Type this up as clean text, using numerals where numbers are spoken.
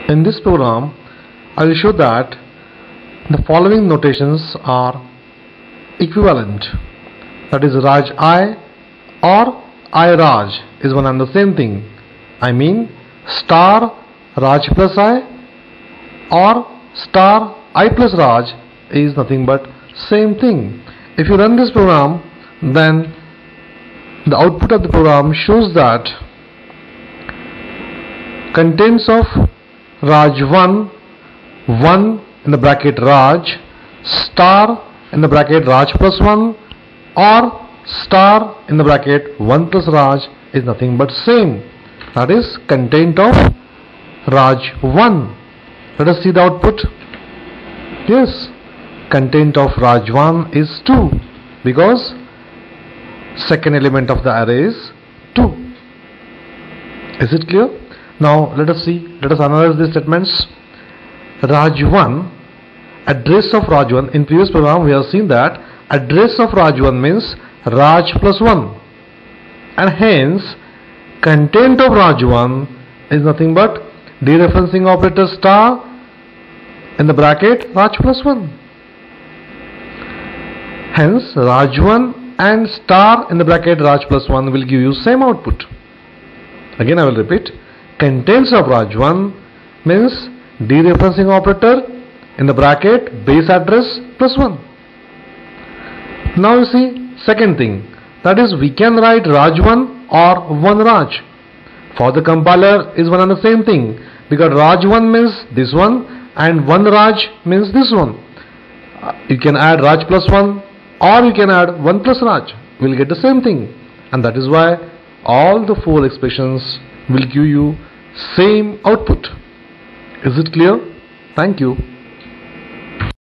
In this program, I will show that the following notations are equivalent. That is, Raj I or I Raj is one and the same thing. I mean star Raj plus I or star I plus Raj is nothing but same thing. If you run this program, then the output of the program shows that contents of Raj 1 in the bracket Raj, star in the bracket Raj plus 1 or star in the bracket 1 plus Raj is nothing but same. That is content of Raj 1. Let us see the output. Yes, content of Raj 1 is 2 because second element of the array is 2. Is it clear? Now let us analyze these statements. Raj 1, address of Raj 1. In previous program we have seen that address of Raj 1 means Raj plus 1, and hence content of Raj 1 is nothing but dereferencing operator star in the bracket Raj plus 1. Hence Raj 1 and star in the bracket Raj plus 1 will give you same output. Again I will repeat, contents of Raj 1 means dereferencing operator in the bracket base address plus 1. Now you see second thing, that is we can write Raj 1 or 1 Raj. For the compiler is one and the same thing because Raj 1 means this one and 1 Raj means this one. You can add Raj plus 1 or you can add 1 plus Raj. We will get the same thing, and that is why all the 4 expressions will give you same output. Is it clear? Thank you.